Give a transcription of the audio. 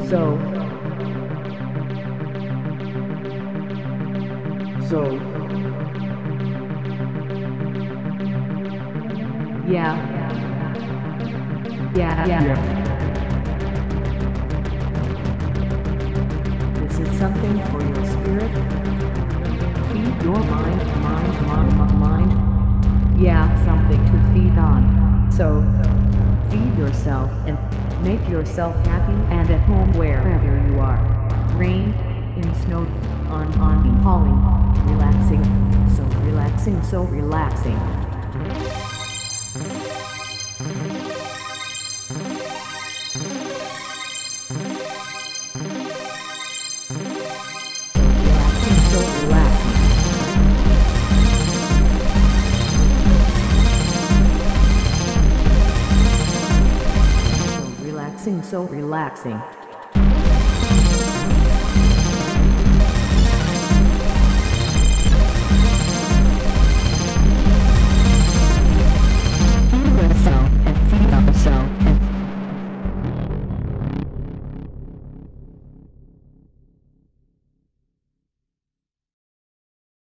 Yeah. This is something for your spirit. Feed your mind. Yeah, something to feed on. So, feed yourself and make yourself happy and at home wherever you are. Rain, in snow, on hauling, relaxing, so relaxing, so relaxing. So relaxing.